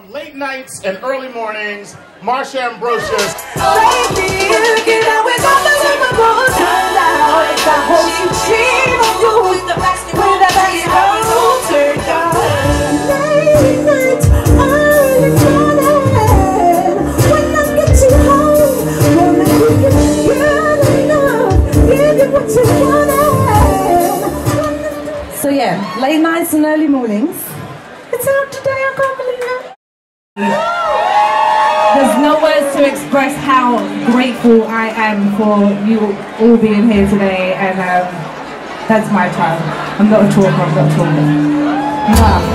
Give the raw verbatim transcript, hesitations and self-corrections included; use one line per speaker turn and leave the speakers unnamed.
Late nights and early mornings, Marsha Ambrosius.
Baby, you get out with all the Liverpool turned out. It's a whole dream of you with the best with the best all turned out. Late night, early morning, when I get you home, wanna give you good enough, give you what you wanted. So yeah, late nights and early mornings. It's out today, I can't believe it.
There's no words to express how grateful I am for you all being here today, and um, that's my time. I'm not a talker, I'm not a talker. Nah.